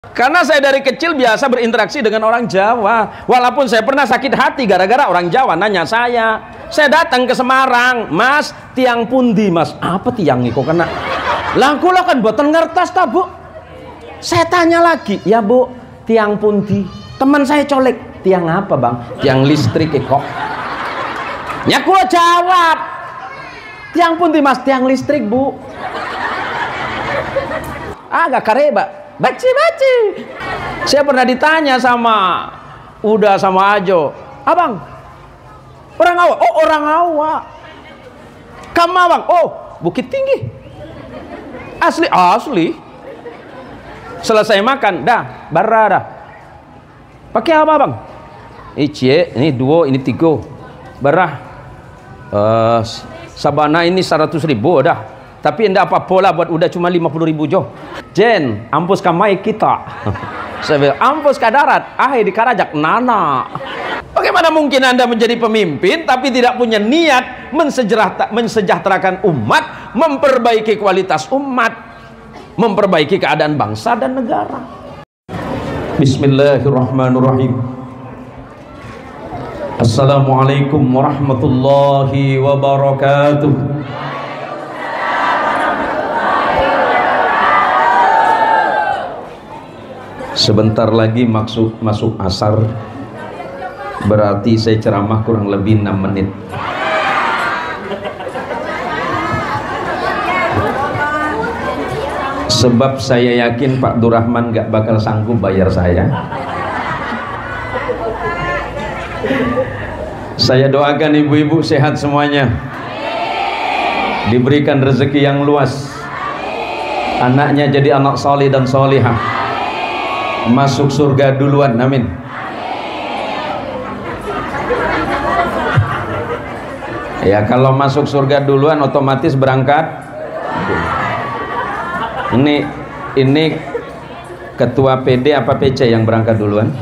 Karena saya dari kecil biasa berinteraksi dengan orang Jawa. Walaupun saya pernah sakit hati gara-gara orang Jawa nanya saya. Saya datang ke Semarang, Mas, tiang pundi, Mas? Apa tiang kok kena? Lah kula kan boten ngertos ta, Bu. Saya tanya lagi, ya Bu, tiang pundi? Teman saya colek, tiang apa, Bang? Tiang listrik kok. Ya kula jawab, tiang pundi, Mas? Tiang listrik, Bu. Agak kareba. Baci. Saya pernah ditanya sama Uda sama Ajo, Abang, orang Awa? Oh, orang Awa. Kamu Abang? Oh, Bukit Tinggi. Asli. Selesai makan, dah, bara dah. Pakai apa Bang? Ini 2, ini 3. Bara. Sabana ini 100.000 dah. Tapi enggak apa-apa lah buat udah cuma 50.000 jo. Jen, ampus kamai kita. Saya bilang, ampus ke darat, di Karajak, nana. Bagaimana mungkin Anda menjadi pemimpin tapi tidak punya niat mensejahterakan umat, memperbaiki kualitas umat, memperbaiki keadaan bangsa dan negara. Bismillahirrahmanirrahim. Assalamualaikum warahmatullahi wabarakatuh. Sebentar lagi masuk asar, berarti saya ceramah kurang lebih 6 menit. Sebab saya yakin Pak Durrahman gak bakal sanggup bayar saya. Saya doakan ibu-ibu sehat semuanya, diberikan rezeki yang luas, anaknya jadi anak saleh dan salihah, masuk surga duluan, amin. Ya kalau masuk surga duluan otomatis berangkat. Ini ketua PD apa PC yang berangkat duluan?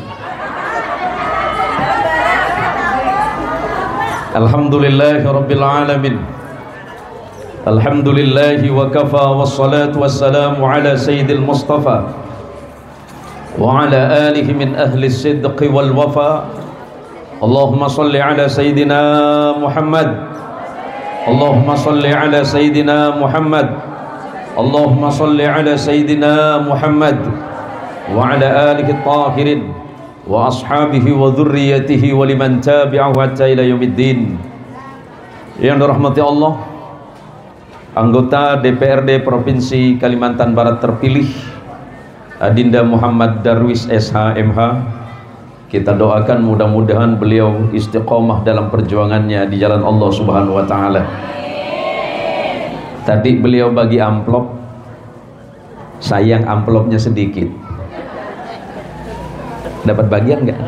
Alhamdulillahirabbil alamin. Alhamdulillahi wa kafa wassalatu wassalamu ala sayyidil mustafa wa ala alihi min ahli sidqi wal wafa. Allahumma salli ala sayyidina Muhammad. Allahumma salli ala sayyidina Muhammad. Allahumma salli ala sayyidina Muhammad wa ala alihi tahirin wa ashabihi wa dhurriyyatihi wa liman tabi'ahu hatta ila yaumiddin. Yang dirahmati Allah, anggota DPRD Provinsi Kalimantan Barat terpilih Adinda Muhammad Darwis SH MH, kita doakan mudah-mudahan beliau istiqomah dalam perjuangannya di jalan Allah Subhanahu wa taala. Tadi beliau bagi amplop, sayang amplopnya sedikit. Dapat bagian enggak?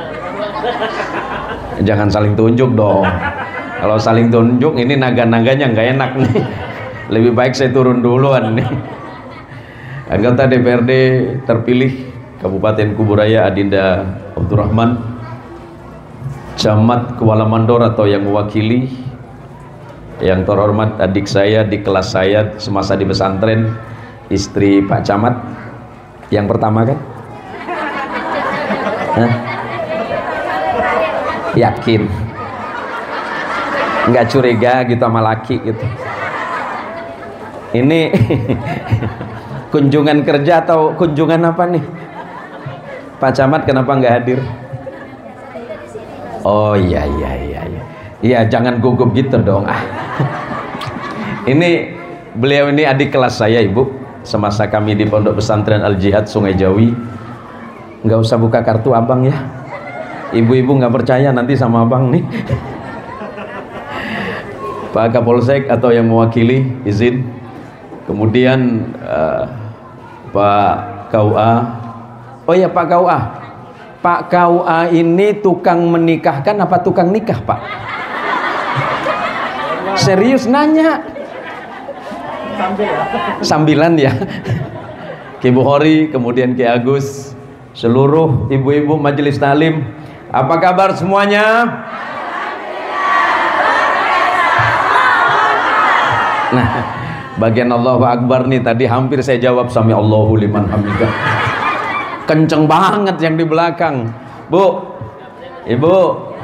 Jangan saling tunjuk dong. Kalau saling tunjuk ini naga-naganya nggak enak nih. Lebih baik saya turun duluan nih. Anggota DPRD terpilih Kabupaten Kuburaya Adinda Abdurrahman, Camat Kuala Mandor atau yang mewakili, yang terhormat adik saya di kelas saya semasa di pesantren, istri Pak Camat yang pertama kan? Hah? Yakin? Nggak curiga gitu sama laki gitu? Ini kunjungan kerja atau kunjungan apa nih? Pak Camat kenapa nggak hadir? Oh iya, jangan gugup gitu dong. Ini beliau ini adik kelas saya Ibu, semasa kami di Pondok Pesantren Al Jihad Sungai Jawi. Nggak usah buka kartu abang ya, ibu-ibu nggak percaya nanti sama abang nih. Pak Kapolsek atau yang mewakili izin, kemudian Pak KUA. Oh ya Pak KUA, Pak KUA ini tukang menikahkan apa tukang nikah Pak? Serius nanya? Sambilan ya. Ki Bukhari, kemudian Ki Agus, seluruh ibu-ibu majelis talim, apa kabar semuanya? Nah, bagian Allahu Akbar nih tadi hampir saya jawab sami Allahu liman hamidah. Kenceng banget yang di belakang. Bu, Ibu,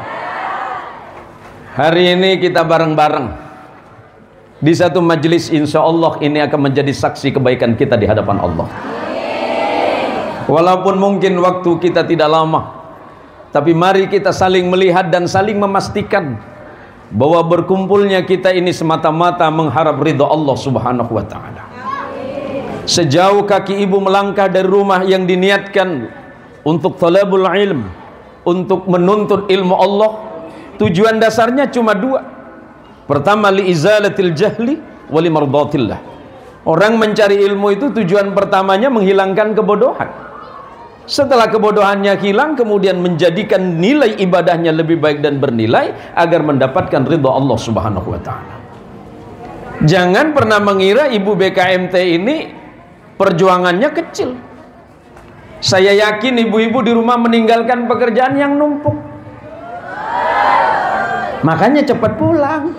hari ini kita bareng-bareng di satu majelis, insya Allah ini akan menjadi saksi kebaikan kita di hadapan Allah. Walaupun mungkin waktu kita tidak lama, tapi mari kita saling melihat dan saling memastikan bahwa berkumpulnya kita ini semata-mata mengharap ridha Allah Subhanahu wa ta'ala. Sejauh kaki ibu melangkah dari rumah yang diniatkan untuk talabul ilm, untuk menuntut ilmu Allah, tujuan dasarnya cuma dua. Pertama, li izalatil jahli wa li mardatillah. Orang mencari ilmu itu tujuan pertamanya menghilangkan kebodohan. Setelah kebodohannya hilang, kemudian menjadikan nilai ibadahnya lebih baik dan bernilai agar mendapatkan ridha Allah Subhanahu wa ta'ala. Jangan pernah mengira ibu BKMT ini perjuangannya kecil. Saya yakin ibu-ibu di rumah meninggalkan pekerjaan yang numpuk, makanya cepat pulang.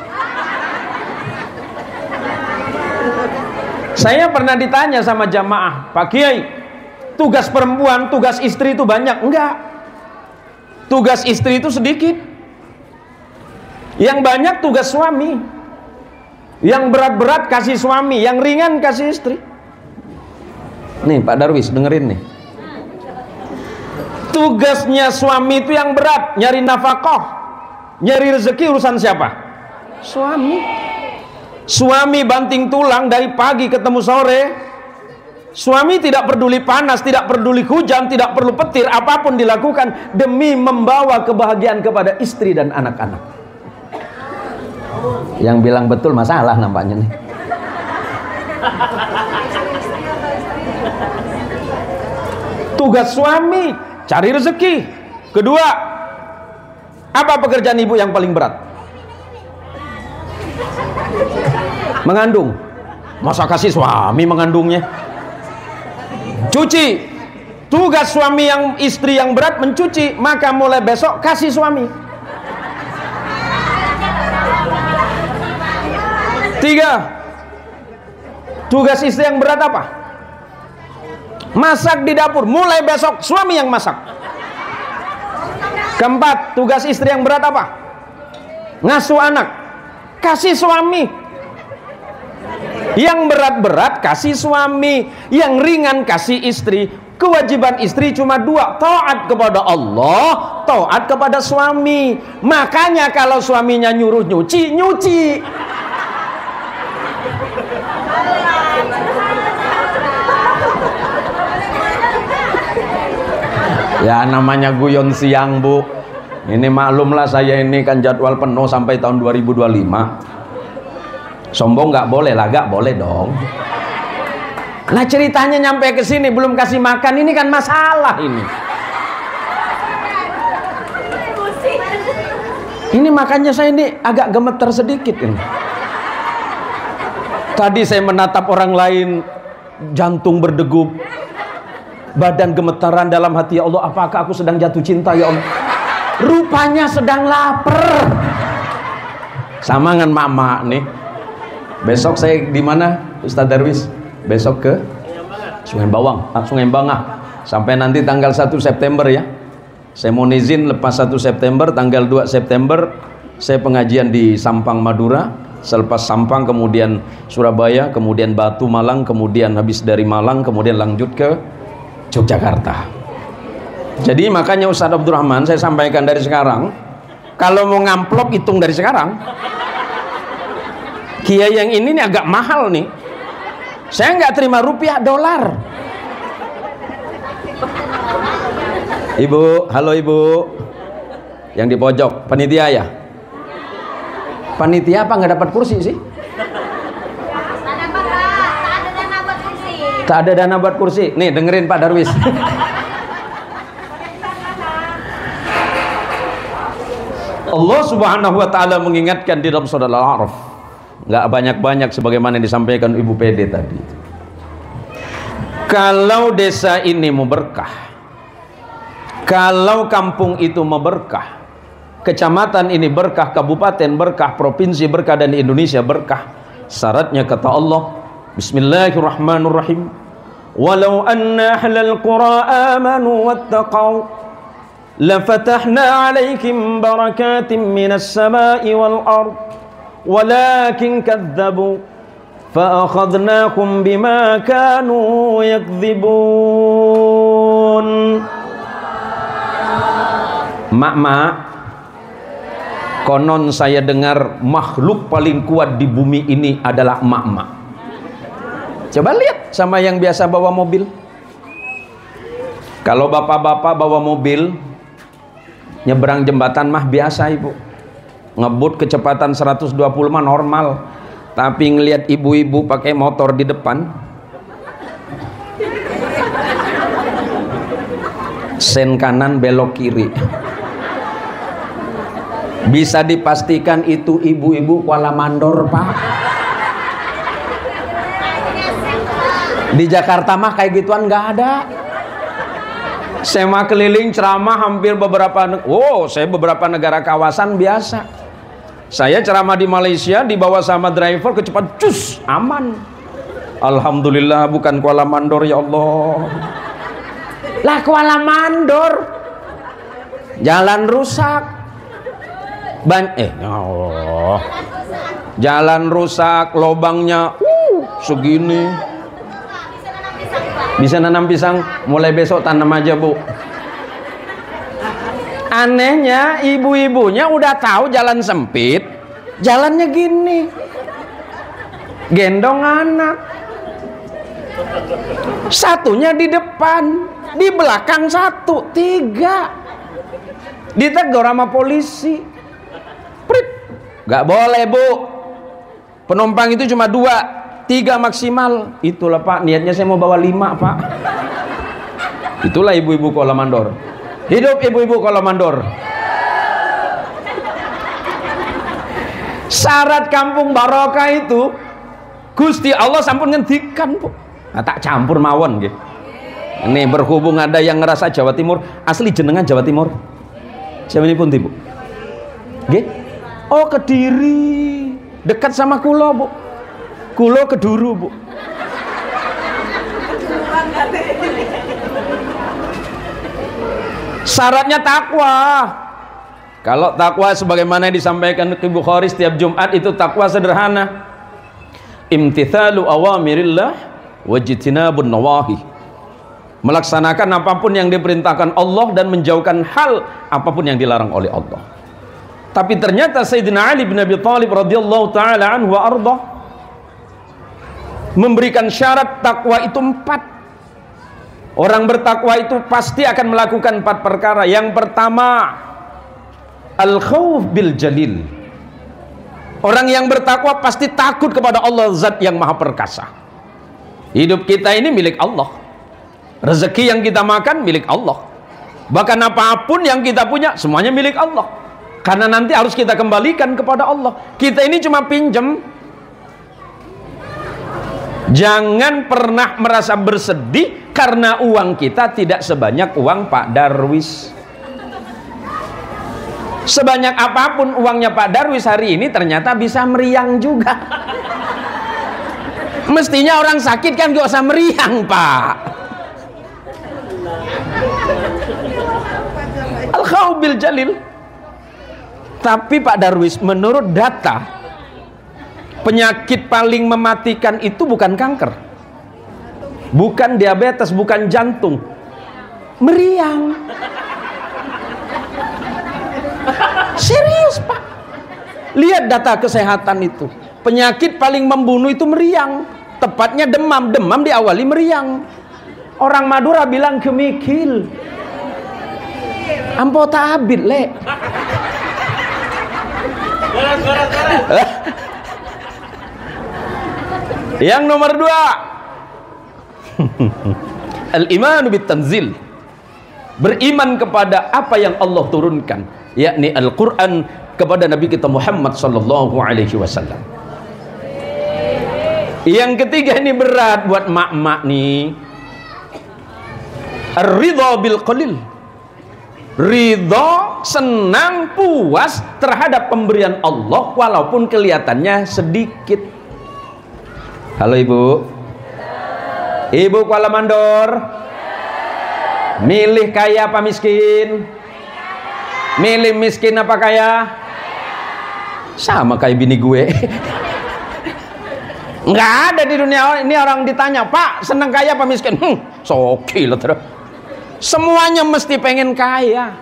Saya pernah ditanya sama jamaah, Pak Kiai, tugas perempuan, tugas istri itu banyak? Enggak, tugas istri itu sedikit. Yang banyak tugas suami. Yang berat-berat kasih suami, yang ringan kasih istri. Nih Pak Darwis, dengerin nih. Tugasnya suami itu yang berat, nyari nafkah, nyari rezeki. Urusan siapa? Suami. Suami banting tulang dari pagi ketemu sore. Suami tidak peduli panas, tidak peduli hujan, tidak perlu petir, apapun dilakukan demi membawa kebahagiaan kepada istri dan anak-anak. Yang bilang betul masalah nampaknya nih. Tugas suami cari rezeki. Kedua, apa pekerjaan ibu yang paling berat? Mengandung. Masa kasih suami mengandungnya? Cuci. Tugas suami yang istri yang berat mencuci, maka mulai besok kasih suami. Tiga, tugas istri yang berat apa? Masak di dapur, mulai besok suami yang masak. Keempat, tugas istri yang berat apa? Ngasuh anak, kasih suami. Yang berat-berat kasih suami, yang ringan kasih istri. Kewajiban istri cuma dua, taat kepada Allah, taat kepada suami. Makanya kalau suaminya nyuruh nyuci, nyuci. Ya namanya guyon siang, Bu. Ini maklumlah saya ini kan jadwal penuh sampai tahun 2025. Sombong nggak boleh lah, nggak boleh dong. Nah ceritanya nyampe ke sini belum kasih makan, ini kan masalah ini. Ini makanya saya ini agak gemeter sedikit ini. Tadi saya menatap orang lain, jantung berdegup, badan gemetaran, dalam hati, ya Allah, apakah aku sedang jatuh cinta ya Allah? Rupanya sedang lapar. Sama dengan mama nih. Besok saya di mana, Ustaz Darwis? Besok ke Sungai Bawang, Sungai Bangah. Sampai nanti tanggal 1 September ya. Saya mau izin lepas 1 September, tanggal 2 September saya pengajian di Sampang Madura. Selepas Sampang kemudian Surabaya, kemudian Batu Malang, kemudian habis dari Malang kemudian lanjut ke Yogyakarta. Jadi makanya Ustaz Abdurrahman saya sampaikan dari sekarang, kalau mau ngamplop hitung dari sekarang. Kiai yang ini nih agak mahal nih. Saya nggak terima rupiah, dolar. Ibu, halo ibu. Yang di pojok, panitia ya? Panitia apa nggak dapat kursi sih? Tak ada dana buat kursi. Nih dengerin Pak Darwis. Allah Subhanahu wa ta'ala mengingatkan di dalam surah Al-A'raf, nggak banyak-banyak sebagaimana yang disampaikan Ibu PD tadi. Kalau desa ini mau berkah, kalau kampung itu mau berkah, kecamatan ini berkah, kabupaten berkah, provinsi berkah, dan Indonesia berkah, syaratnya kata Allah, Bismillahirrahmanirrahim, walau anna ahlal qura amanu wattaqau lafatahna 'alaihim barakatim minas samai wal ard walakin kadzdzabu fa akhadnahum bima kanu yakdzibun. Mak-mak, konon saya dengar makhluk paling kuat di bumi ini adalah mak-mak. Coba lihat sama yang biasa bawa mobil. Kalau bapak-bapak bawa mobil nyebrang jembatan mah biasa ibu, ngebut kecepatan 120 mah normal. Tapi ngelihat ibu-ibu pakai motor di depan, sen kanan belok kiri, bisa dipastikan itu ibu-ibu Kuala Mandor pak. Di Jakarta mah kayak gituan nggak ada. Saya mah keliling ceramah hampir saya beberapa negara kawasan biasa. Saya ceramah di Malaysia dibawa sama driver kecepatan cus aman. Alhamdulillah bukan Kuala Mandor ya Allah. Lah Kuala Mandor jalan rusak. Jalan rusak, lobangnya segini. Bisa nanam pisang, mulai besok tanam aja bu. Anehnya ibu-ibunya udah tahu jalan sempit, jalannya gini, gendong anak, satunya di depan, di belakang satu, 3. Ditegur sama polisi. Prit, gak boleh bu, penumpang itu cuma 2, 3 maksimal. Itulah pak, niatnya saya mau bawa 5 pak. Itulah ibu-ibu Kuala Mandor. Hidup ibu-ibu Kuala Mandor. Syarat kampung barokah itu Gusti Allah sampun ngendikan bu. Nah, tak campur mawon nggih. Ini berhubung ada yang ngerasa Jawa Timur, asli jenengan Jawa Timur. Siapa ini pun bu? Nggih. Oh Kediri, dekat sama kulo bu. Kulo Keduru bu. Syaratnya takwa. Kalau takwa sebagaimana yang disampaikan ke Bukhari setiap Jumat itu takwa sederhana. Imtithalu awamirillah wajtinabun nawahi. Melaksanakan apapun yang diperintahkan Allah dan menjauhkan hal apapun yang dilarang oleh Allah. Tapi ternyata Sayyidina Ali bin Abi Thalib radhiyallahu taala anhu wa arda memberikan syarat takwa itu 4. Orang bertakwa itu pasti akan melakukan 4 perkara. Yang pertama, al-khawf bil jalil. Orang yang bertakwa pasti takut kepada Allah Zat yang Maha Perkasa. Hidup kita ini milik Allah. Rezeki yang kita makan milik Allah. Bahkan apapun yang kita punya semuanya milik Allah. Karena nanti harus kita kembalikan kepada Allah. Kita ini cuma pinjam. Jangan pernah merasa bersedih karena uang kita tidak sebanyak uang Pak Darwis. Sebanyak apapun uangnya Pak Darwis hari ini ternyata bisa meriang juga. Mestinya orang sakit kan gak usah meriang Pak. Al-khawbil jalil. Tapi Pak Darwis, menurut data, penyakit paling mematikan itu bukan kanker, bukan diabetes, bukan jantung, meriang. Serius Pak, lihat data kesehatan itu. Penyakit paling membunuh itu meriang, tepatnya demam. Demam diawali meriang. Orang Madura bilang kemikil, ampota abid le. Yang nomor 2, al-imanu bit-tanzil. Beriman kepada apa yang Allah turunkan, yakni Al-Quran, kepada Nabi kita Muhammad sallallahu alaihi wasallam. Yang ketiga ini berat buat mak-mak nih. Ar-ridha bil qalil. Ridha, senang, puas terhadap pemberian Allah walaupun kelihatannya sedikit. Halo Ibu. Ibu Kuala Mandor, milih kaya apa miskin? Milih miskin apa kaya? Sama kayak bini gue. Nggak ada di dunia ini orang ditanya, Pak seneng kaya apa miskin? Soki lah terus. Semuanya mesti pengen kaya.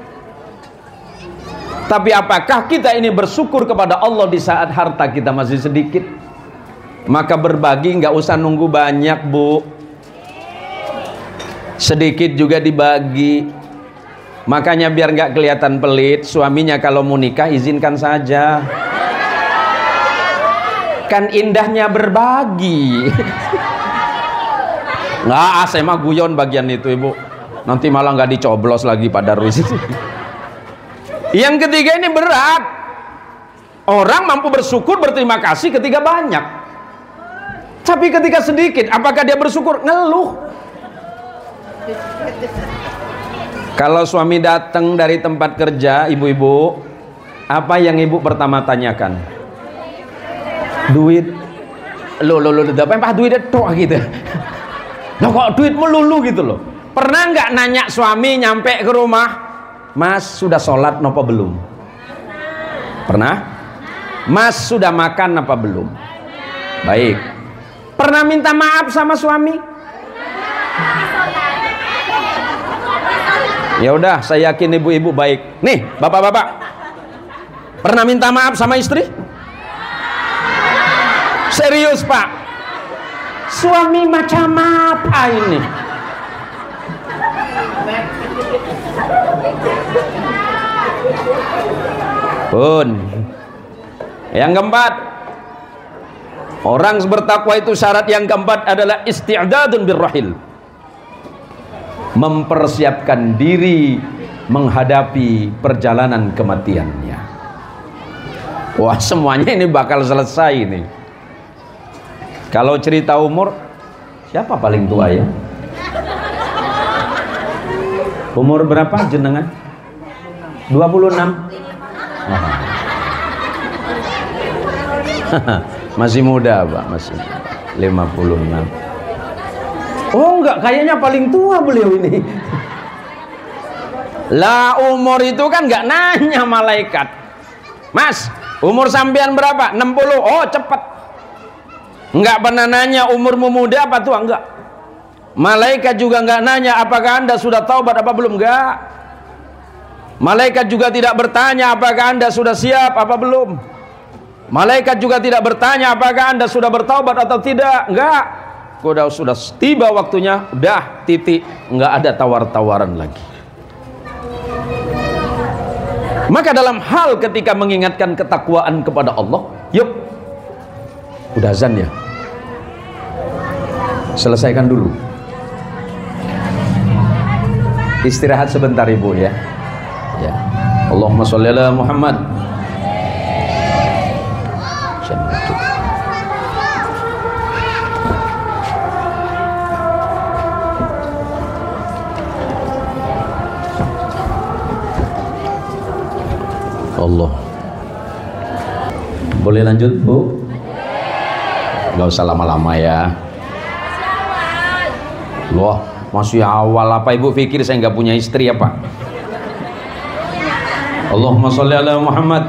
Tapi apakah kita ini bersyukur kepada Allah di saat harta kita masih sedikit? Maka berbagi nggak usah nunggu banyak, Bu. Sedikit juga dibagi. Makanya biar nggak kelihatan pelit, suaminya kalau mau nikah izinkan saja. Kan indahnya berbagi. Nggak, saya mah guyon bagian itu, Ibu. Nanti malah nggak dicoblos lagi pada Darwis. Yang ketiga ini berat. Orang mampu bersyukur berterima kasih ketika banyak. Tapi ketika sedikit, apakah dia bersyukur? Ngeluh. Kalau suami datang dari tempat kerja, ibu-ibu, apa yang ibu pertama tanyakan? Duit. Lo apa duit itu gitu. Loh kok duit melulu gitu loh. Pernah nggak nanya suami nyampe ke rumah, Mas sudah sholat apa belum? Pernah? Mas sudah makan apa belum? Baik. Pernah minta maaf sama suami? Ya udah, saya yakin ibu-ibu baik. Nih, bapak-bapak, pernah minta maaf sama istri? Serius, Pak? Suami macam apa ini? Pun. Yang keempat, orang bertakwa itu syarat yang keempat adalah isti'dadun birrahil. Mempersiapkan diri menghadapi perjalanan kematiannya. Wah, semuanya ini bakal selesai nih. Kalau cerita umur, siapa paling tua ya? Umur berapa jenengan? 26. Masih muda, Pak, masih 56. Oh enggak, kayaknya paling tua beliau ini. Lah umur itu kan enggak nanya malaikat. Mas, umur sampean berapa? 60. Oh cepet. Enggak pernah nanya umurmu muda apa tua, enggak. Malaikat juga enggak nanya apakah anda sudah taubat apa belum, enggak. Malaikat juga tidak bertanya apakah anda sudah siap apa belum. Malaikat juga tidak bertanya apakah anda sudah bertaubat atau tidak, enggak. Kalau sudah tiba waktunya, udah titik, nggak ada tawar-tawaran lagi. Maka dalam hal ketika mengingatkan ketakwaan kepada Allah, yuk, udah azan ya, selesaikan dulu, istirahat sebentar ibu ya. Ya, Allahumma sholli ala Muhammad. Allah. Boleh lanjut, Bu? Gak usah lama-lama ya. Loh, masih awal apa ibu pikir saya nggak punya istri apa? Allahumma sholli ala Muhammad.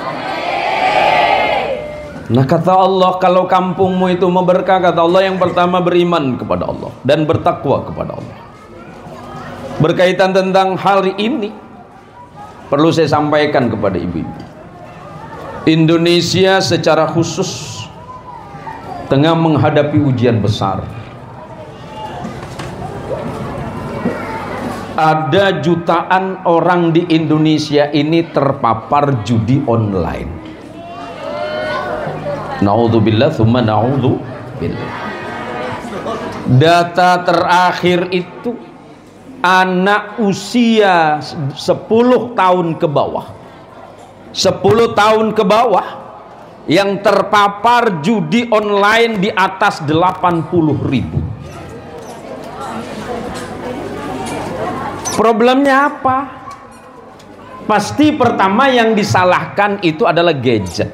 Nah kata Allah, kalau kampungmu itu memberkah, kata Allah, yang pertama beriman kepada Allah dan bertakwa kepada Allah. Berkaitan tentang hari ini, perlu saya sampaikan kepada ibu-ibu, Indonesia secara khusus tengah menghadapi ujian besar. Ada jutaan orang di Indonesia ini terpapar judi online. Naudzubillah tsumma naudzubillah. Data terakhir itu anak usia 10 tahun ke bawah, 10 tahun ke bawah yang terpapar judi online di atas 80.000. Problemnya apa? Pasti pertama yang disalahkan itu adalah gadget.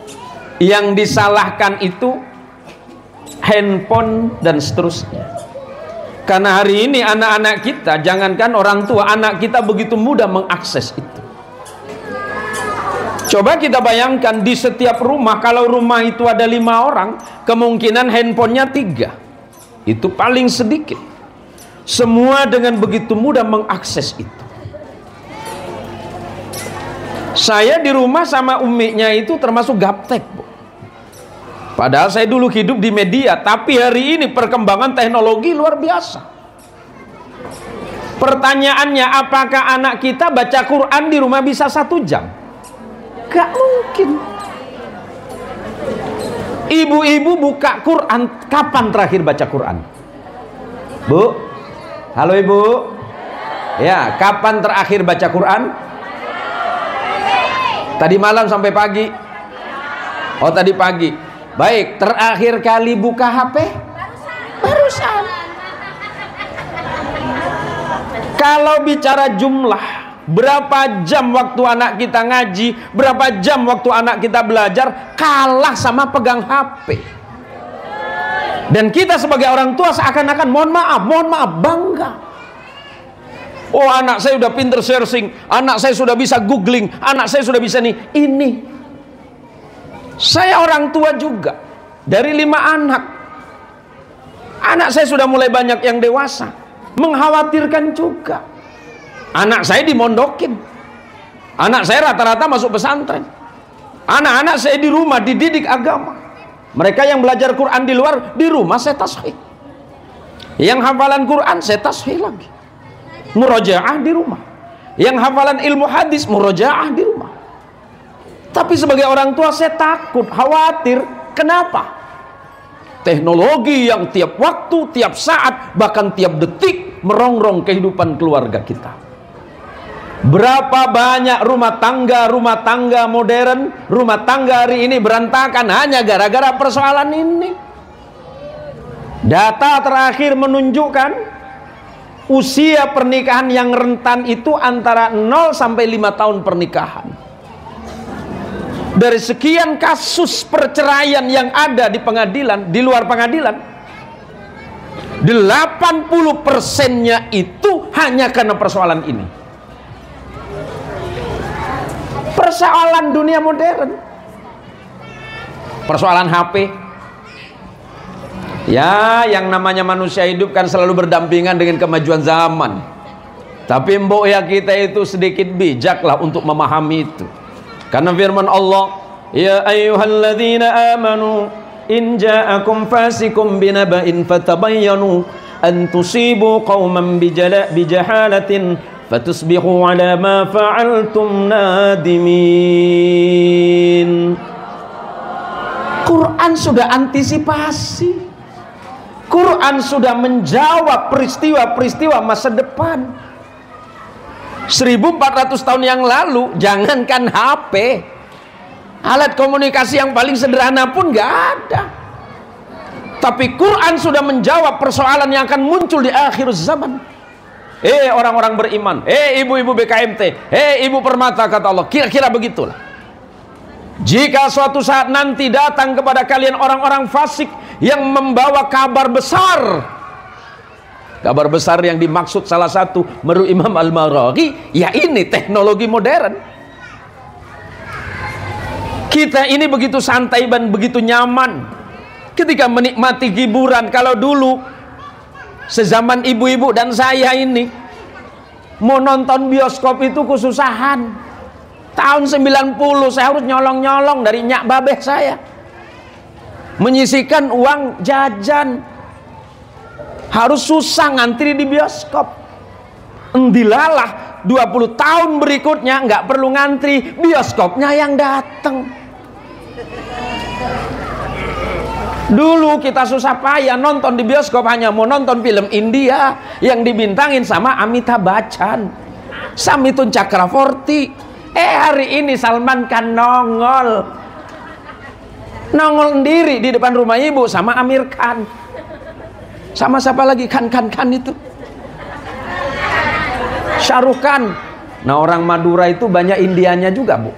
Yang disalahkan itu handphone dan seterusnya. Karena hari ini anak-anak kita, jangankan orang tua, anak kita begitu mudah mengakses itu. Coba kita bayangkan di setiap rumah, kalau rumah itu ada 5 orang, kemungkinan handphonenya 3. Itu paling sedikit. Semua dengan begitu mudah mengakses itu. Saya di rumah sama umiknya itu termasuk gaptek, Bu. Padahal saya dulu hidup di media, tapi hari ini perkembangan teknologi luar biasa. Pertanyaannya, apakah anak kita baca Quran di rumah bisa 1 jam? Gak mungkin. Ibu-ibu buka Quran, kapan terakhir baca Quran? Bu? Halo Ibu? Ya, kapan terakhir baca Quran? Tadi malam sampai pagi? Oh, tadi pagi. Baik, terakhir kali buka HP? Barusan. Kalau bicara jumlah, berapa jam waktu anak kita ngaji, berapa jam waktu anak kita belajar, kalah sama pegang HP. Dan kita sebagai orang tua seakan-akan mohon maaf, bangga. Oh, anak saya sudah pinter searching, anak saya sudah bisa googling, anak saya sudah bisa ini. Saya orang tua juga, dari 5 anak. Anak saya sudah mulai banyak yang dewasa. Mengkhawatirkan juga. Anak saya dimondokin. Anak saya rata-rata masuk pesantren. Anak-anak saya di rumah dididik agama. Mereka yang belajar Quran di luar, di rumah saya tasbih. Yang hafalan Quran saya tasbih lagi. Murojaah di rumah. Yang hafalan ilmu hadis, murojaah di rumah. Tapi sebagai orang tua saya takut, khawatir. Kenapa? Teknologi yang tiap waktu, tiap saat, bahkan tiap detik merongrong kehidupan keluarga kita. Berapa banyak rumah tangga modern, rumah tangga hari ini berantakan hanya gara-gara persoalan ini. Data terakhir menunjukkan usia pernikahan yang rentan itu antara 0 sampai 5 tahun pernikahan. Dari sekian kasus perceraian yang ada di pengadilan, di luar pengadilan, 80%-nya itu hanya karena persoalan ini. Persoalan dunia modern. Persoalan HP. Ya, yang namanya manusia hidup kan selalu berdampingan dengan kemajuan zaman. Tapi mbok ya kita itu sedikit bijaklah untuk memahami itu. Karena firman Allah, ya ayyuhalladzina amanu in ja'akum fasikum binaba'in fatabayyanu an tusibu qauman bijahalatin fatusbihu ala ma fa'altum nadimin. Quran sudah antisipasi. Quran sudah menjawab peristiwa-peristiwa masa depan. 1400 tahun yang lalu, jangankan HP, alat komunikasi yang paling sederhana pun nggak ada. Tapi Quran sudah menjawab persoalan yang akan muncul di akhir zaman. Orang-orang beriman, ibu-ibu BKMT, ibu permata, kata Allah, kira-kira begitulah. Jika suatu saat nanti datang kepada kalian orang-orang fasik yang membawa kabar besar, kabar besar yang dimaksud salah satu menurut Imam Al-Maraghi, ya ini teknologi modern. Kita ini begitu santai dan begitu nyaman ketika menikmati hiburan. Kalau dulu sezaman ibu-ibu dan saya ini mau nonton bioskop itu kesusahan. Tahun 90 saya harus nyolong-nyolong dari nyak babeh saya, menyisihkan uang jajan. Harus susah ngantri di bioskop. Endilalah 20 tahun berikutnya nggak perlu ngantri, bioskopnya yang datang. Dulu kita susah payah nonton di bioskop hanya mau nonton film India yang dibintangin sama Amitabh Bachchan, Samitun Chakravorty. Hari ini Salman Khan nongol sendiri di depan rumah ibu sama Amir Khan. Sama siapa lagi? Khan itu Shahrukh Khan. Nah, orang Madura itu banyak Indianya juga, Bu.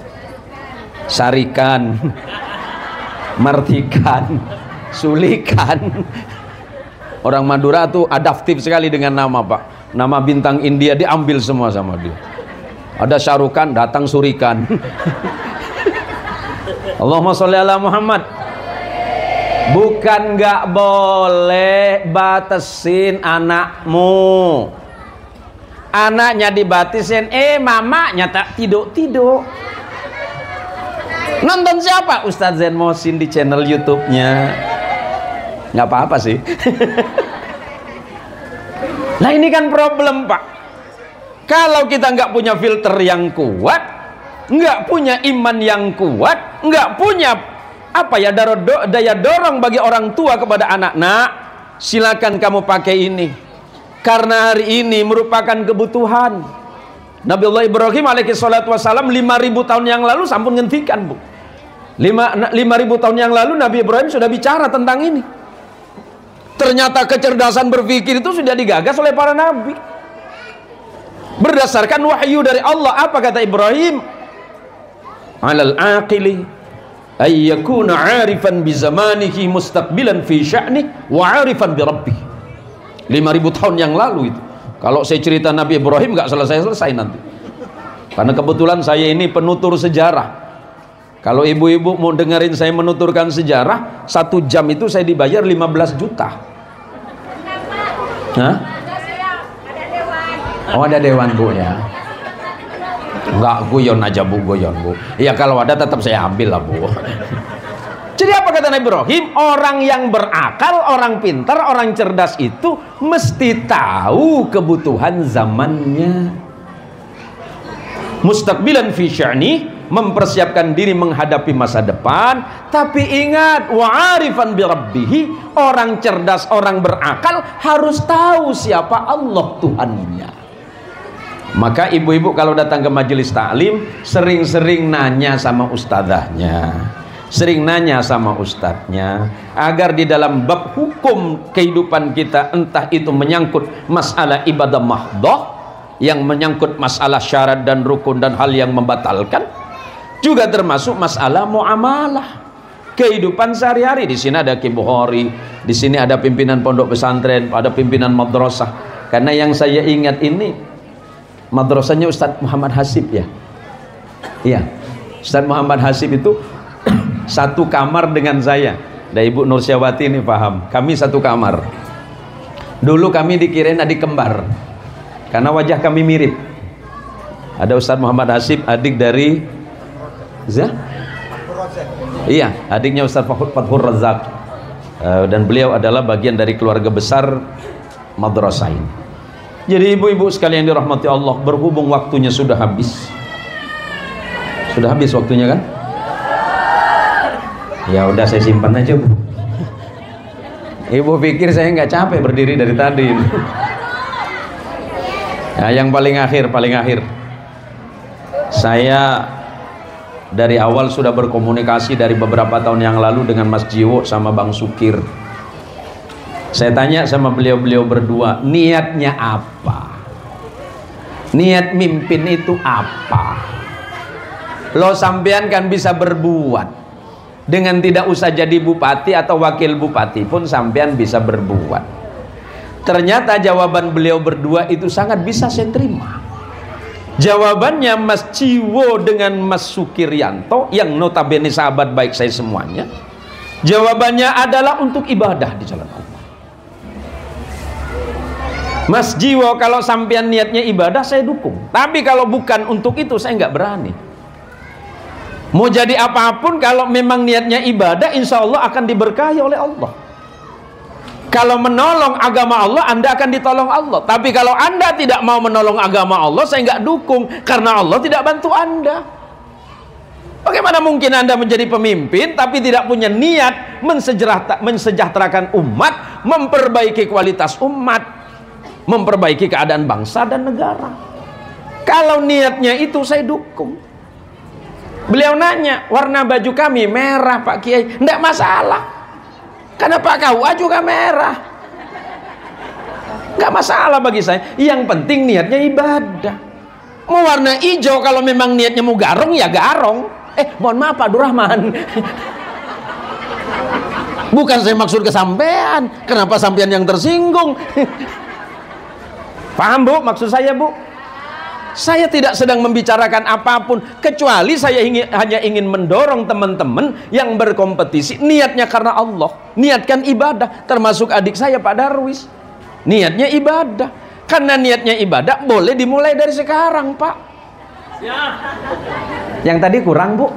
Sarikan, Martikan, Sulikan. Orang Madura tuh adaptif sekali dengan nama, Pak. Nama bintang India diambil semua sama dia. Ada Syarukan, datang Surikan. Allahumma sholli ala Muhammad. Bukan nggak boleh batasin anakmu. Anaknya dibatisin, mamanya tak tidur-tidur. Nonton siapa? Ustadz Zain Mohsin di channel YouTube-nya. Nggak apa-apa sih. Nah ini kan problem, Pak. Kalau kita nggak punya filter yang kuat, nggak punya iman yang kuat, nggak punya daya dorong bagi orang tua kepada anak, nak silakan kamu pakai ini karena hari ini merupakan kebutuhan. Nabiullah Ibrahim alaihi salatu wassalam 5.000 tahun yang lalu sampun ngentikan, Bu. 5.000 tahun yang lalu Nabi Ibrahim sudah bicara tentang ini. Ternyata kecerdasan berpikir itu sudah digagas oleh para nabi berdasarkan wahyu dari Allah. Apa kata Ibrahim? Alal aqili ay yakuna 'arifan bi zamanihi mustaqbilan fi sya'ni wa 'arifan bi rabbih. 5.000 tahun yang lalu itu. Kalau saya cerita Nabi Ibrahim nggak selesai-selesai nanti. Karena kebetulan saya ini penutur sejarah. Kalau ibu-ibu mau dengerin saya menuturkan sejarah, 1 jam itu saya dibayar 15 juta. Hah? Oh ada dewan, Bu, ya. Enggak, guyon aja, Bu, guyon, Bu. Ya kalau ada tetap saya ambil lah, Bu. Jadi apa kata Nabi Ibrahim? Orang yang berakal, orang pintar, orang cerdas itu mesti tahu kebutuhan zamannya. Mustaqbilan fi sya'ni, mempersiapkan diri menghadapi masa depan. Tapi ingat, wa'arifan bi rabbihi, orang cerdas, orang berakal harus tahu siapa Allah Tuhannya. Maka ibu-ibu kalau datang ke majelis taklim sering-sering nanya sama ustadzahnya, sering nanya sama ustadznya, agar di dalam bab hukum kehidupan kita, entah itu menyangkut masalah ibadah mahdoh, yang menyangkut masalah syarat dan rukun dan hal yang membatalkan, juga termasuk masalah muamalah kehidupan sehari-hari. Di sini ada Ki Bukhari, di sini ada pimpinan pondok pesantren, ada pimpinan madrasah. Karena yang saya ingat ini madrasahnya Ustadz Muhammad Hasib, ya. Iya, Ustadz Muhammad Hasib itu satu kamar dengan saya. Dan Ibu Nursyawati ini paham, kami satu kamar. Dulu kami dikirain adik kembar karena wajah kami mirip. Ada Ustadz Muhammad Hasib, adik dari iya, adiknya Ustadz Fathur Razak, dan beliau adalah bagian dari keluarga besar madrasah ini. Jadi ibu-ibu sekalian dirahmati Allah, berhubung waktunya sudah habis. Sudah habis waktunya kan? Ya udah saya simpan aja, Bu. Ibu pikir saya nggak capek berdiri dari tadi. Nah, yang paling akhir, saya dari awal sudah berkomunikasi dari beberapa tahun yang lalu dengan Mas Jiwo sama Bang Sukir. Saya tanya sama beliau-beliau berdua, niatnya apa? Niat mimpin itu apa? Lo sampean kan bisa berbuat dengan tidak usah jadi bupati atau wakil bupati pun sampean bisa berbuat. Ternyata jawaban beliau berdua itu sangat bisa saya terima. Jawabannya Mas Jiwo dengan Mas Sukiryanto yang notabene sahabat baik saya semuanya, jawabannya adalah untuk ibadah di jalan Allah. Mas Jiwo, kalau sampean niatnya ibadah saya dukung, tapi kalau bukan untuk itu saya nggak berani. Mau jadi apapun kalau memang niatnya ibadah, insya Allah akan diberkahi oleh Allah. Kalau menolong agama Allah, Anda akan ditolong Allah. Tapi kalau Anda tidak mau menolong agama Allah, saya nggak dukung, karena Allah tidak bantu Anda. Bagaimana mungkin Anda menjadi pemimpin tapi tidak punya niat mensejahterakan umat, memperbaiki kualitas umat, memperbaiki keadaan bangsa dan negara? Kalau niatnya itu saya dukung. Beliau nanya, warna baju kami merah Pak Kiai. Tidak masalah, karena Pak KUA juga merah. Nggak masalah bagi saya. Yang penting niatnya ibadah. Mau warna hijau, kalau memang niatnya mau garong ya garong. Mohon maaf Pak Durrahman. Bukan saya maksud ke sampean. Kenapa sampean yang tersinggung? Paham Bu maksud saya Bu? Saya tidak sedang membicarakan apapun, kecuali saya hanya ingin mendorong teman-teman yang berkompetisi niatnya karena Allah, niatkan ibadah. Termasuk adik saya Pak Darwis, niatnya ibadah. Karena niatnya ibadah boleh dimulai dari sekarang Pak. Yang tadi kurang Bu.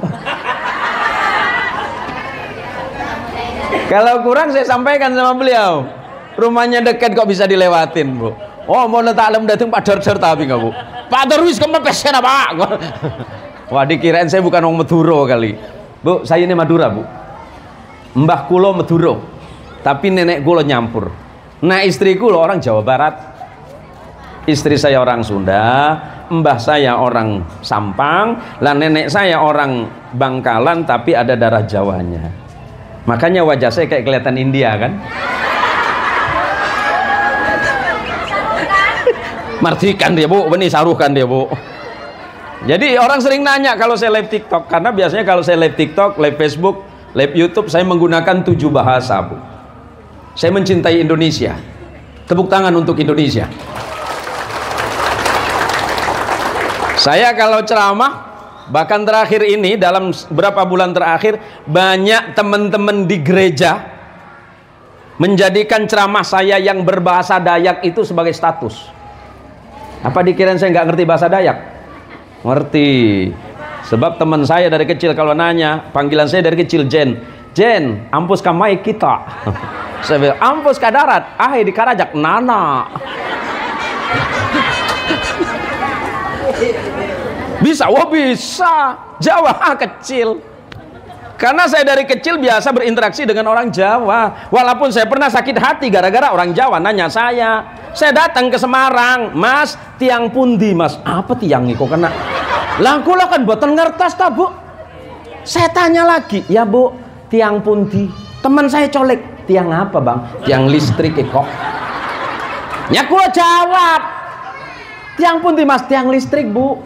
Kalau kurang saya sampaikan sama beliau, rumahnya dekat kok bisa dilewatin Bu. Oh mau letak alam datang Pak Dar tapi nggak Bu? Pak Darwis kamu pesen apa? Wah dikirain saya bukan orang Madura kali. Bu saya ini Madura Bu. Mbah kulo Madura, tapi nenek kulo nyampur. Nah istri kulo orang Jawa Barat. Istri saya orang Sunda, mbah saya orang Sampang, lah nenek saya orang Bangkalan tapi ada darah Jawanya. Makanya wajah saya kayak kelihatan India kan? Martikan dia Bu, benih saruhkan dia Bu. Jadi orang sering nanya kalau saya live TikTok, karena biasanya kalau saya live TikTok, live Facebook, live YouTube, saya menggunakan 7 bahasa Bu. Saya mencintai Indonesia. Tepuk tangan untuk Indonesia. Saya kalau ceramah, bahkan terakhir ini dalam beberapa bulan terakhir, banyak teman-teman di gereja menjadikan ceramah saya yang berbahasa Dayak itu sebagai status. Apa dikirain saya nggak ngerti bahasa Dayak? Ngerti. Sebab teman saya dari kecil kalau nanya, panggilan saya dari kecil Jen, ampus kamai kita. Saya bilang, ampus ka darat, di Karajak Nana. Bisa, wah bisa. Jawa kecil. Karena saya dari kecil biasa berinteraksi dengan orang Jawa. Walaupun saya pernah sakit hati gara-gara orang Jawa nanya saya. Saya datang ke Semarang, Mas, tiang pundi Mas? Apa tiang nih kok kena? Lah kula kan boten ngertos ta Bu. Saya tanya lagi, ya Bu, tiang pundi? Teman saya colek, tiang apa Bang? Tiang listrik kok. Ya kula jawab, tiang pundi Mas? Tiang listrik Bu.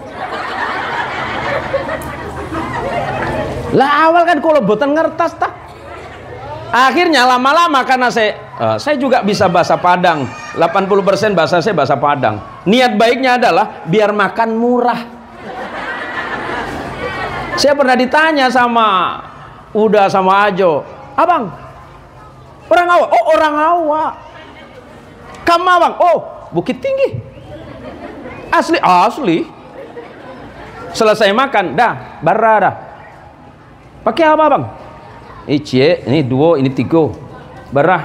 Lah awal kan kula boten ngertos ta. Akhirnya lama-lama karena saya juga bisa bahasa Padang, 80% bahasa saya bahasa Padang. Niat baiknya adalah biar makan murah. Saya pernah ditanya sama Uda sama Ajo, Abang, orang Awa? Oh orang Awa. Kamu Abang? Oh Bukit Tinggi. Asli? Asli. Selesai makan, dah, barada. Pakai apa Bang? Ini 2, ini 3 barah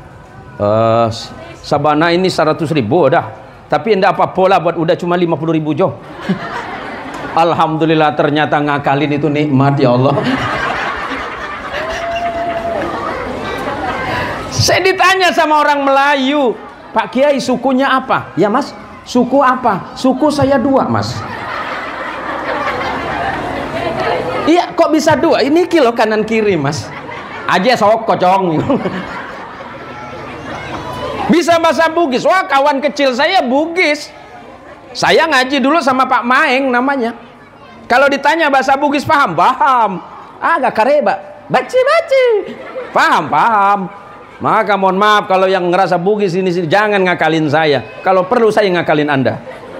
sabana ini 100.000 dah, tapi enggak apa pola buat udah cuma 50.000 jo. Alhamdulillah ternyata ngakalin itu nikmat ya Allah. Saya ditanya sama orang Melayu, Pak Kiai sukunya apa? Ya Mas, suku apa? Suku saya 2 Mas. Iya kok bisa 2? Ini kilo kanan kiri Mas. Aja sok kocong. Bisa bahasa Bugis. Wah kawan kecil saya Bugis. Saya ngaji dulu sama Pak Maeng namanya. Kalau ditanya bahasa Bugis paham? Paham. Agak kareba. Baci. Paham. Maka mohon maaf kalau yang ngerasa Bugis ini jangan ngakalin saya. Kalau perlu saya ngakalin Anda.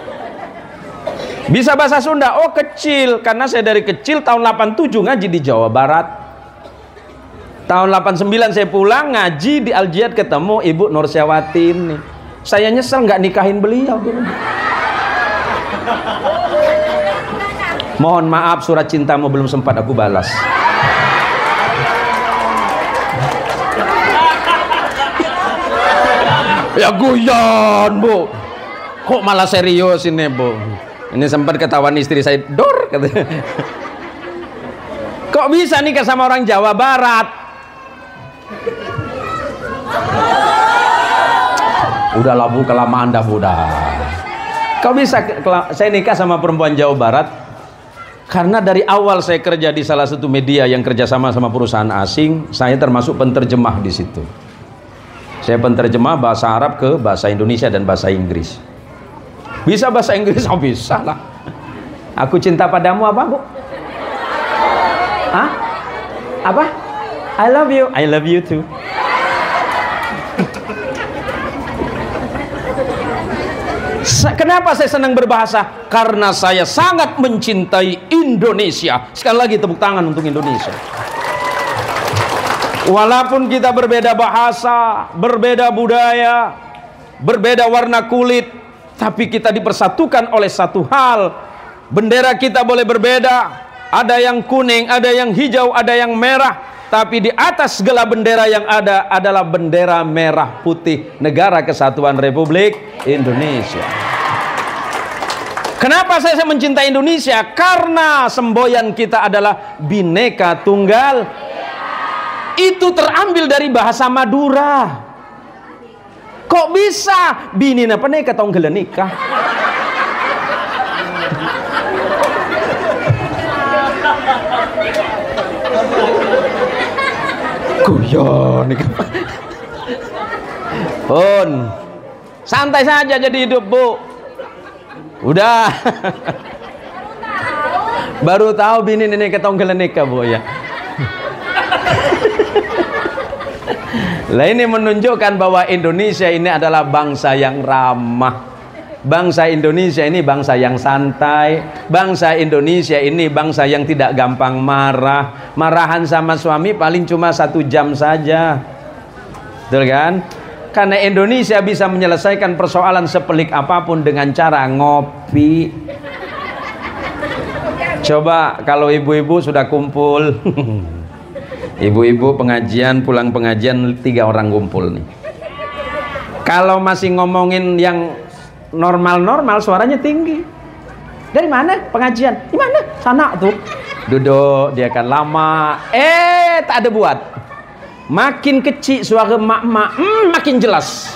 Bisa bahasa Sunda? Oh kecil. Karena saya dari kecil tahun 87 ngaji di Jawa Barat. Tahun 89 saya pulang ngaji di Al-Jihad, ketemu Ibu Nursyawati ini. Saya nyesel nggak nikahin beliau dulu. Mohon maaf surat cintamu belum sempat aku balas. Ya guyon Bu. Kok malah serius ini Bu? Ini sempat ketahuan istri saya, dor katanya. Kok bisa nikah sama orang Jawa Barat? Udahlah Bu, kelamaan dah Bu dah. Kok bisa saya nikah sama perempuan Jawa Barat? Karena dari awal saya kerja di salah satu media yang kerjasama sama perusahaan asing, saya termasuk penterjemah di situ. Saya penterjemah bahasa Arab ke bahasa Indonesia dan bahasa Inggris. Bisa bahasa Inggris? Oh bisa lah. Aku cinta padamu apa Bu? Hah? Apa? I love you too. Kenapa saya senang berbahasa? Karena saya sangat mencintai Indonesia. Sekali lagi tepuk tangan untuk Indonesia. Walaupun kita berbeda bahasa, berbeda budaya, berbeda warna kulit, tapi kita dipersatukan oleh satu hal. Bendera kita boleh berbeda, ada yang kuning, ada yang hijau, ada yang merah, tapi di atas segala bendera yang ada adalah bendera merah putih Negara Kesatuan Republik Indonesia. Kenapa saya mencintai Indonesia? Karena semboyan kita adalah Bhinneka Tunggal. Itu terambil dari bahasa Madura. Kok bisa? Binina Bhinneka Tunggal Ika. Guyon nih. Pun santai saja jadi hidup, Bu. Udah. Baru tahu bini ini ketonggelan nikah, Bu, ya. Lah ini menunjukkan bahwa Indonesia ini adalah bangsa yang ramah. Bangsa Indonesia ini bangsa yang santai. Bangsa Indonesia ini bangsa yang tidak gampang marah. Marahan sama suami paling cuma 1 jam saja. Betul kan? Karena Indonesia bisa menyelesaikan persoalan sepelik apapun dengan cara ngopi. Coba kalau ibu-ibu sudah kumpul. Ibu-ibu pengajian, pulang pengajian 3 orang kumpul nih. Kalau masih ngomongin yang normal-normal, suaranya tinggi. Dari mana pengajian? Di mana? Sana tuh. Duduk, dia akan lama. Tak ada buat. Makin kecil suara mak-mak, makin jelas.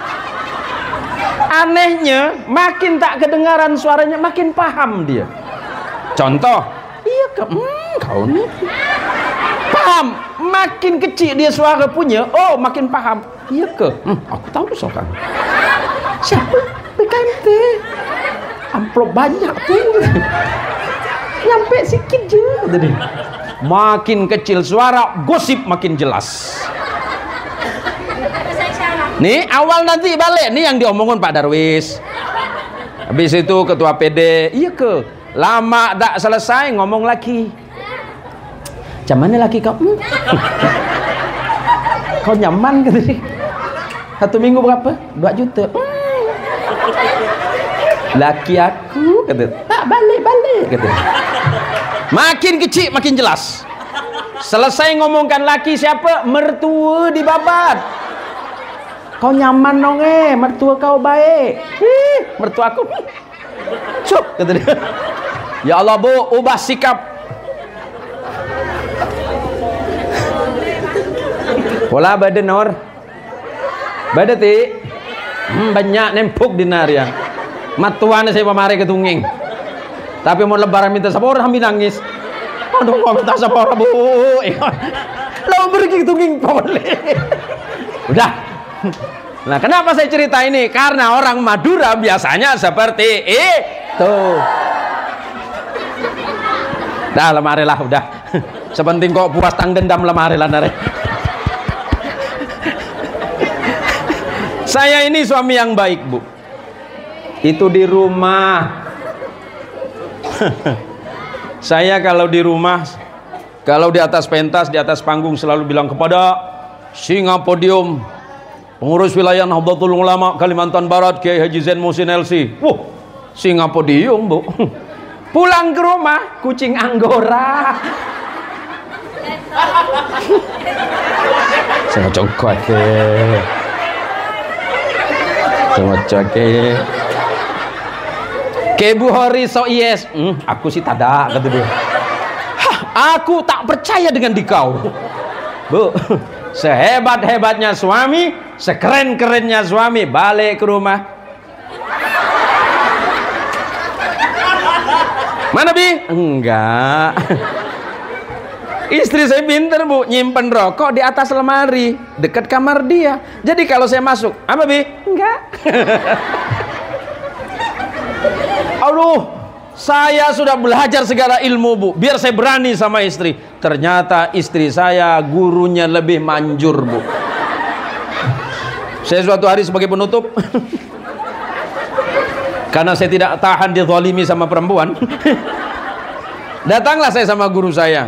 Anehnya, makin tak kedengaran suaranya, makin paham dia. Contoh, iya kau nih. Paham, makin kecil dia suara punya, makin paham. Iya ke? Aku tahu seorang. Siapa? PKMT. Amplop banyak tuh. Nyampe sikit je. Makin kecil suara, gosip makin jelas. Nih awal nanti balik nih yang diomongin Pak Darwis. Habis itu ketua PD. Iya ke? Lama tak selesai ngomong lagi. Zamannya lagi kau. Kau nyaman gitu sih. 1 minggu berapa? 2 juta. Laki aku kata, tak balik kata. Makin kecil makin jelas. Selesai ngomongkan laki siapa? Mertua dibabat. Kau nyaman dong mertua kau baik. Mertua aku. Cuk kata dia. Ya Allah, Bu, ubah sikap. Pola badan nor. Badati. Banyak nempuk dinar ya. Matuannya saya pemari ke Tunging. Tapi mau lebaran minta sapora sambil nangis. Aduh, mau minta sapora, Bu. Lalu pergi ke Tunging boleh. Udah. Nah, kenapa saya cerita ini? Karena orang Madura biasanya seperti itu. Dah, lemari lah, udah. Sepenting kok puas tang dendam lemari lah nare. Saya ini suami yang baik, Bu. Itu di rumah. Saya kalau di rumah, kalau di atas pentas, di atas panggung selalu bilang kepada singa podium pengurus wilayah Nahdlatul Ulama Kalimantan Barat Kiai Haji Zain Muhsin LC. Singa podium, Bu. Pulang ke rumah kucing Anggora. Saya cokot ke Bu Hori so yes. Aku sih tada kata dia. Aku tak percaya dengan dikau. Bu, sehebat-hebatnya suami, sekeren-kerennya suami, balik ke rumah. Mana Bi? Enggak. Istri saya pinter, Bu, nyimpen rokok di atas lemari dekat kamar dia. Jadi kalau saya masuk, apa Bi? Enggak. Aduh, saya sudah belajar segala ilmu, Bu, biar saya berani sama istri. Ternyata istri saya gurunya lebih manjur, Bu. Saya suatu hari sebagai penutup Karena saya tidak tahan dizalimi sama perempuan. Datanglah saya sama guru saya.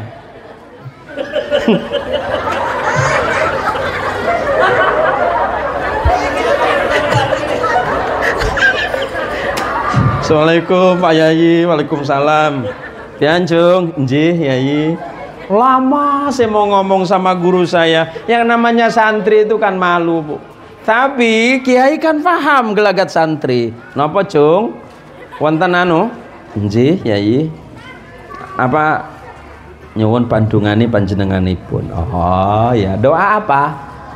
Assalamualaikum Pak Yayi. Waalaikumsalam. Pianjung, nggih Yayi. Lama saya mau ngomong sama guru saya. Yang namanya santri itu kan malu, Bu. Tapi Kiai kan paham gelagat santri. Napa, Cung? Wonten anu? Nggih Yayi. Apa nyuwun pandungani panjenenganipun? Oh ya, doa apa?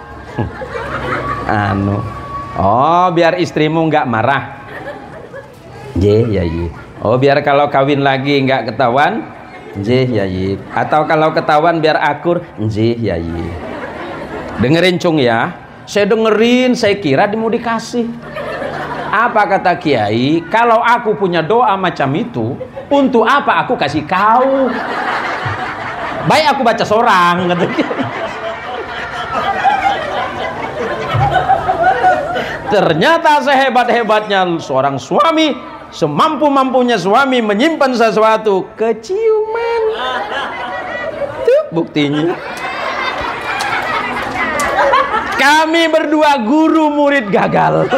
Anu. Oh, biar istrimu nggak marah. Nggih Yayi. Oh, biar kalau kawin lagi nggak ketahuan. Nggih Yayi. Atau kalau ketahuan biar akur. Nggih Yayi. Dengerin Cung ya. Saya dengerin, saya kira mau dikasih. Apa kata Kiai? Kalau aku punya doa macam itu, untuk apa aku kasih kau? Baik aku baca sorang, kata Kiai. Ternyata sehebat-hebatnya seorang suami, semampu-mampunya suami menyimpan sesuatu, keciuman. Tuh buktinya. Kami berdua guru murid gagal.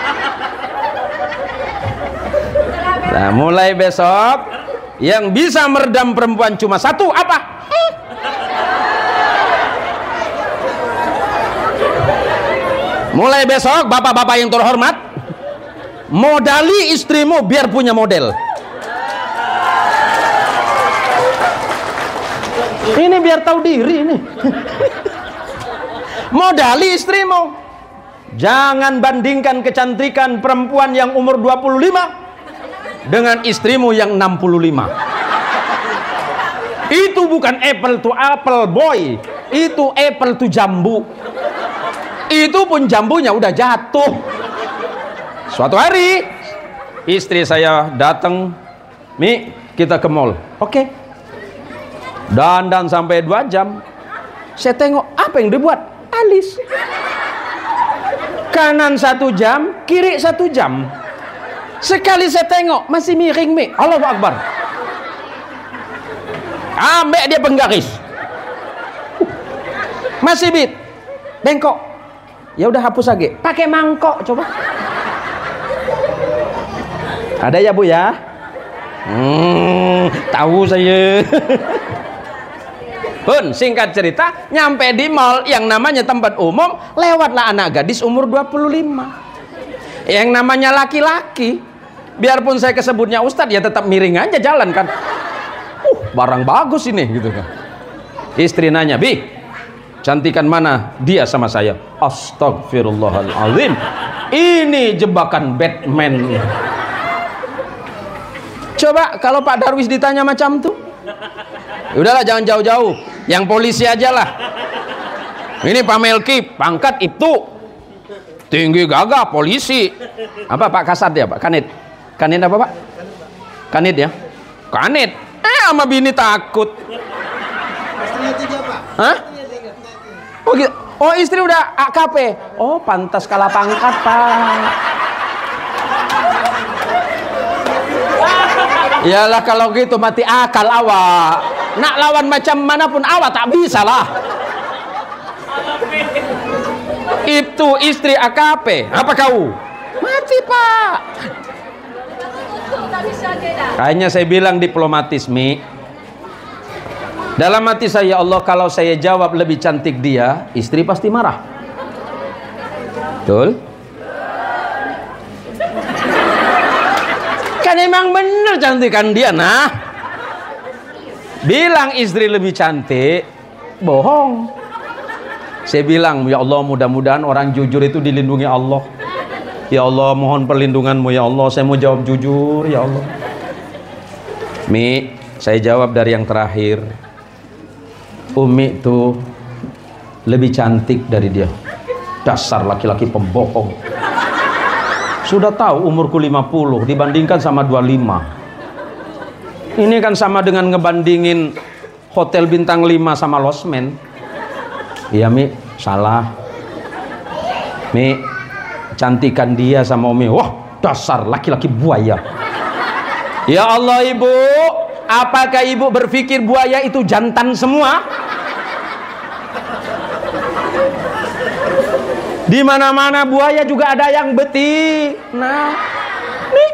Nah, mulai besok yang bisa meredam perempuan cuma satu, apa? Mulai besok bapak-bapak yang terhormat, modali istrimu biar punya model. Ini biar tahu diri ini. Modali istrimu. Jangan bandingkan kecantikan perempuan yang umur 25 dengan istrimu yang 65. Itu bukan apple to apple, boy. Itu apple to jambu. Itu pun jambunya udah jatuh. Suatu hari istri saya datang, Mi, kita ke mall. Oke. Dandan sampai 2 jam. Saya tengok apa yang dibuat? Alis. Kanan 1 jam, kiri 1 jam. Sekali saya tengok masih miring, Mi. Allahu Akbar. Ambek dia penggaris. Masih bit. Bengkok. Ya udah hapus lagi. Pakai mangkok coba. Ada ya, Bu ya? Tahu saya. Pun singkat cerita, nyampe di mall yang namanya tempat umum, lewatlah anak gadis umur 25. Yang namanya laki-laki, biarpun saya kesebutnya ustadz, ya tetap miring aja jalan kan. Barang bagus ini gitu kan. Istri nanya, "Bi, cantikan mana dia sama saya?" Astagfirullahaladzim. Ini jebakan Batman. Coba kalau Pak Darwis ditanya macam tuh, udahlah jangan jauh-jauh, yang polisi aja lah. Ini Pak Melki, pangkat itu tinggi gagah polisi. Apa Pak Kasat ya Pak? Kanit. Kanit apa Pak? Kanit ya? Kanit. Sama bini takut. Istrinya 3 Pak. Hah? Oh gitu. Oh istri udah AKP. Oh pantas kalah pangkat Pak. Iyalah kalau gitu mati akal awak. Nak lawan macam manapun awak tak bisa lah. Itu istri AKP. Apa kau? Mati Pak. Kayaknya saya bilang diplomatis, Mi. Dalam hati saya, Allah, kalau saya jawab lebih cantik dia, istri pasti marah. Betul? Kan emang bener cantikan dia, nah. Bilang istri lebih cantik, bohong. Saya bilang, ya Allah, mudah-mudahan orang jujur itu dilindungi Allah. Ya Allah, mohon perlindunganmu ya Allah, saya mau jawab jujur ya Allah. Mi, saya jawab dari yang terakhir. Umi itu lebih cantik dari dia. Dasar laki-laki pembohong. Sudah tahu umurku 50 dibandingkan sama 25. Ini kan sama dengan ngebandingin hotel bintang 5 sama losmen. Iya Mi, salah. Mi, cantikan dia sama Umi, wah dasar laki-laki buaya. Ya Allah ibu, apakah ibu berpikir buaya itu jantan semua? Di mana-mana buaya juga ada yang betina. Nih.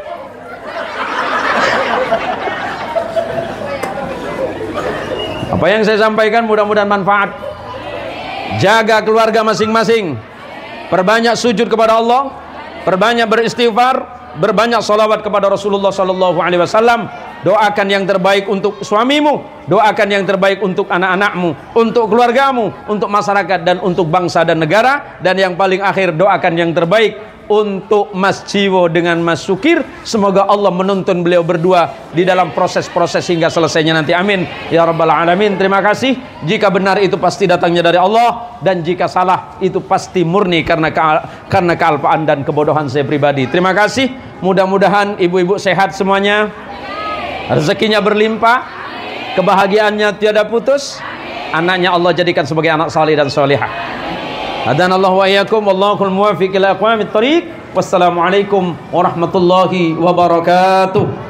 Apa yang saya sampaikan mudah-mudahan manfaat. Jaga keluarga masing-masing. Perbanyak sujud kepada Allah, perbanyak beristighfar, berbanyak salawat kepada Rasulullah sallallahu alaihi wasallam. Doakan yang terbaik untuk suamimu, doakan yang terbaik untuk anak-anakmu, untuk keluargamu, untuk masyarakat dan untuk bangsa dan negara, dan yang paling akhir doakan yang terbaik untuk Mas Jiwo dengan Mas Sukir. Semoga Allah menuntun beliau berdua di dalam proses-proses hingga selesainya nanti. Amin ya rabbal alamin. Terima kasih. Jika benar itu pasti datangnya dari Allah, dan jika salah itu pasti murni karena kealpaan dan kebodohan saya pribadi. Terima kasih. Mudah-mudahan ibu-ibu sehat semuanya, rezekinya berlimpah, kebahagiaannya tiada putus, anaknya Allah jadikan sebagai anak salih dan salihah. Hadanallahu wa iyyakum wallahul muwaffiq ila aqwamit thoriq. Wassalamualaikum warahmatullahi wabarakatuh.